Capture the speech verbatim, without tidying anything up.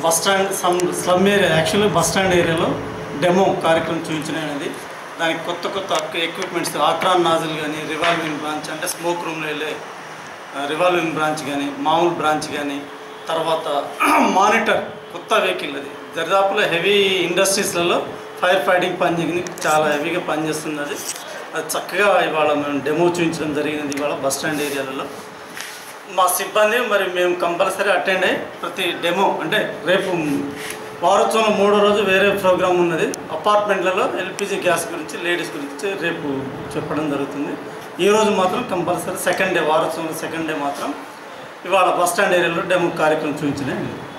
Bus stand some slum area actually bus stand ఏరియాలో demo కార్యక్రమం చూపించడం అనేది దానికి కొత్త కొత్త ఎక్విప్మెంట్స్ ఆక్రాన్ నాజిల్ కానీ రివాల్వింగ్ బ్రాంచ్ అంటే స్మోక్ రూమ్లో వెళ్ళే రివాల్వింగ్ బ్రాంచ్ కానీ మామూలు బ్రాంచ్ కానీ తర్వాత మానిటర్ కొత్త వెహికల్ అది దరిదాపులో హెవీ ఇండస్ట్రీస్లలో ఫైర్ ఫైటింగ్ పని చాలా హెవీగా పనిచేస్తుంది అది అది చక్కగా ఇవాళ మేము డెమో చూపించడం జరిగినది ఇవాళ బస్ స్టాండ్ ఏరియాలలో మా సిబ్బంది మరి మేము కంపల్సరీ అటెండ్ అయ్యి ప్రతి డెమో అంటే రేపు వారోత్సవం మూడో రోజు వేరే ప్రోగ్రామ్ ఉన్నది అపార్ట్మెంట్లలో ఎల్పిజి గ్యాస్ గురించి లేడీస్ గురించి రేపు చెప్పడం జరుగుతుంది ఈరోజు మాత్రం కంపల్సరీ సెకండ్ డే వారోత్సవం సెకండ్ డే మాత్రం ఇవాళ బస్ స్టాండ్ ఏరియాలో డెమో కార్యక్రమం చూపించినాయి.